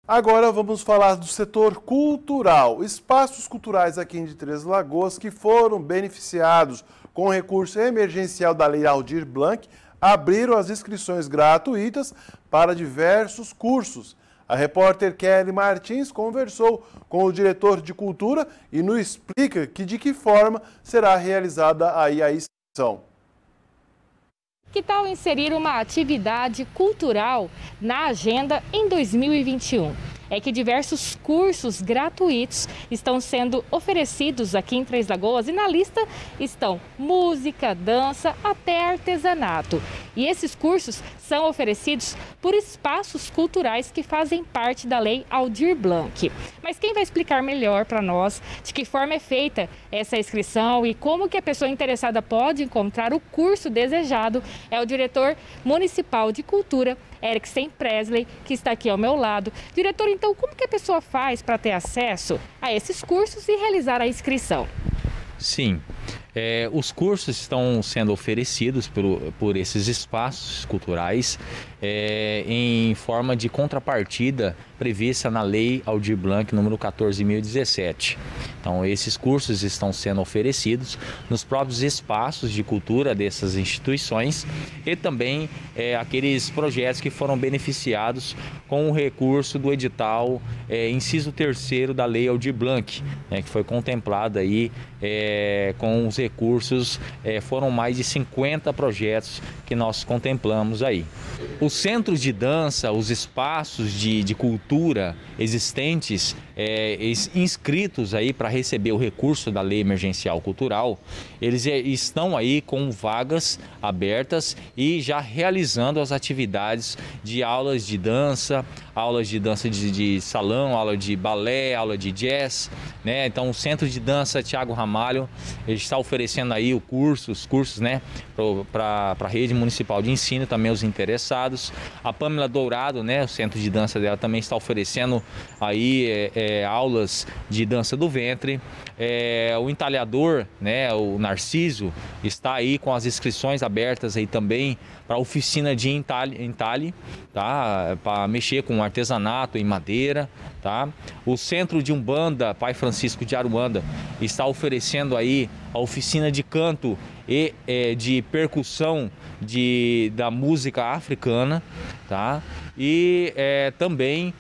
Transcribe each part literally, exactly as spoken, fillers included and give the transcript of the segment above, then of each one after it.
Agora vamos falar do setor cultural. Espaços culturais aqui de Três Lagoas que foram beneficiados com o recurso emergencial da Lei Aldir Blanc abriram as inscrições gratuitas para diversos cursos. A repórter Kelly Martins conversou com o diretor de cultura e nos explica que de que forma será realizada aí a inscrição. Que tal inserir uma atividade cultural na agenda em dois mil e vinte e um? É que diversos cursos gratuitos estão sendo oferecidos aqui em Três Lagoas e na lista estão música, dança, até artesanato. E esses cursos são oferecidos por espaços culturais que fazem parte da Lei Aldir Blanc. Mas quem vai explicar melhor para nós de que forma é feita essa inscrição e como que a pessoa interessada pode encontrar o curso desejado é o diretor municipal de cultura, Eriksen Presley, que está aqui ao meu lado. Diretor, então, como que a pessoa faz para ter acesso a esses cursos e realizar a inscrição? Sim, é, os cursos estão sendo oferecidos por, por esses espaços culturais é, em forma de contrapartida prevista na Lei Aldir Blanc número quatorze mil e dezessete. Então, esses cursos estão sendo oferecidos nos próprios espaços de cultura dessas instituições e também é, aqueles projetos que foram beneficiados com o recurso do edital é, inciso terceiro da Lei Aldir Blanc, né, que foi contemplado aí é, com os recursos, é, foram mais de cinquenta projetos que nós contemplamos aí. Os centros de dança, os espaços de, de cultura existentes, é, inscritos aí para receber o recurso da Lei Emergencial Cultural, eles estão aí com vagas abertas e já realizando as atividades de aulas de dança, aulas de dança de, de salão, aula de balé, aula de jazz, né? Então o Centro de Dança Thiago Ramalho, ele está oferecendo aí o curso, os cursos, né, para a rede municipal de ensino, também os interessados. A Pâmela Dourado, né, o centro de dança dela também está oferecendo aí é, é, aulas de dança do ventre. É, o entalhador, né, o Narciso, está aí com as inscrições abertas aí também para a oficina de entalhe, entalhe tá? Para mexer com artesanato em madeira, tá? O Centro de Umbanda Pai Francisco de Aruanda está oferecendo aí a oficina de canto e é, de percussão de, da música africana, tá? E é, também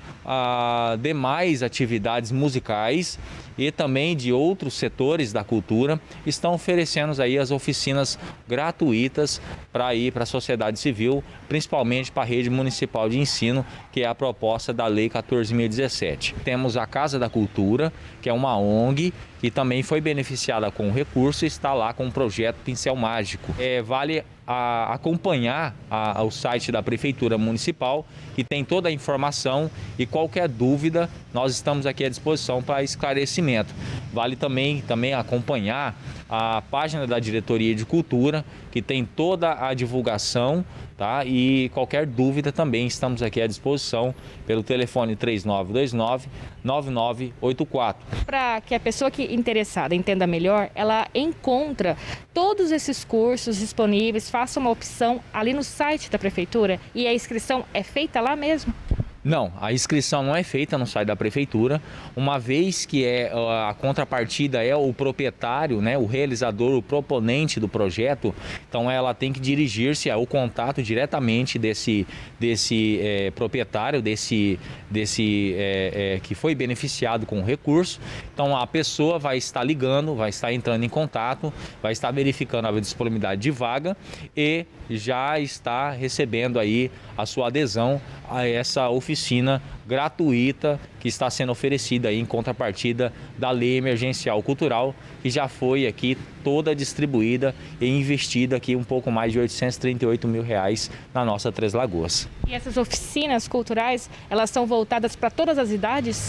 a demais atividades musicais e também de outros setores da cultura estão oferecendo aí as oficinas gratuitas para ir para a sociedade civil, principalmente para a rede municipal de ensino, que é a proposta da Lei quatorze mil e dezessete. Temos a Casa da Cultura, que é uma O N G, que também foi beneficiada com o recurso e está lá com o projeto Pincel Mágico. É, vale a acompanhar a, o site da Prefeitura Municipal, que tem toda a informação, e qualquer dúvida nós estamos aqui à disposição para esclarecimento. Vale também, também acompanhar a página da Diretoria de Cultura, que tem toda a divulgação, tá? E qualquer dúvida também estamos aqui à disposição pelo telefone três nove dois nove, nove nove oito quatro. Para que a pessoa que interessada entenda melhor, ela encontra todos esses cursos disponíveis, faça uma opção ali no site da Prefeitura e a inscrição é feita lá mesmo? Não, a inscrição não é feita no site da Prefeitura, uma vez que é, a contrapartida é o proprietário, né, o realizador, o proponente do projeto, então ela tem que dirigir-se ao contato diretamente desse, desse é, proprietário, desse, desse é, é, que foi beneficiado com o recurso. Então a pessoa vai estar ligando, vai estar entrando em contato, vai estar verificando a disponibilidade de vaga e já está recebendo aí a sua adesão a essa oficina gratuita que está sendo oferecida aí em contrapartida da Lei Emergencial Cultural, que já foi aqui toda distribuída e investida aqui um pouco mais de oitocentos e trinta e oito mil reais na nossa Três Lagoas. E essas oficinas culturais, elas são voltadas para todas as idades?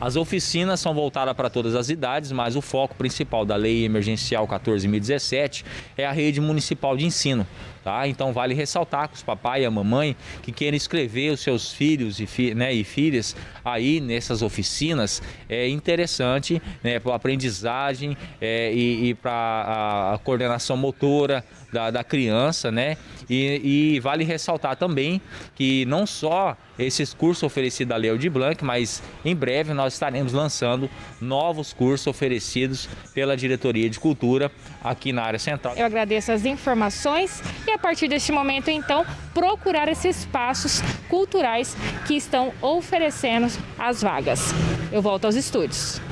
As oficinas são voltadas para todas as idades, mas o foco principal da Lei Emergencial quatorze mil e dezessete é a rede municipal de ensino. Tá? Então vale ressaltar que os papai e a mamãe que querem inscrever os seus filhos e, fi, né, e filhas aí nessas oficinas, é interessante, né, para a aprendizagem é, e, e para a, a coordenação motora da, da criança, né? E, e vale ressaltar também que não só esses cursos oferecidos da Lei Aldir Blanc, mas em breve nós estaremos lançando novos cursos oferecidos pela Diretoria de Cultura aqui na área central. Eu agradeço as informações e a partir deste momento, então, procurar esses espaços culturais que estão oferecendo as vagas. Eu volto aos estúdios.